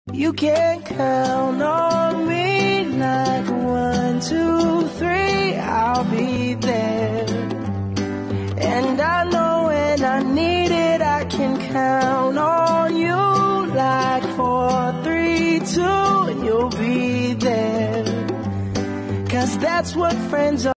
You can count on me like 1, 2, 3, I'll be there. And I know when I need it, I can count on you like 4, 3, 2, and you'll be there. 'Cause that's what friends are.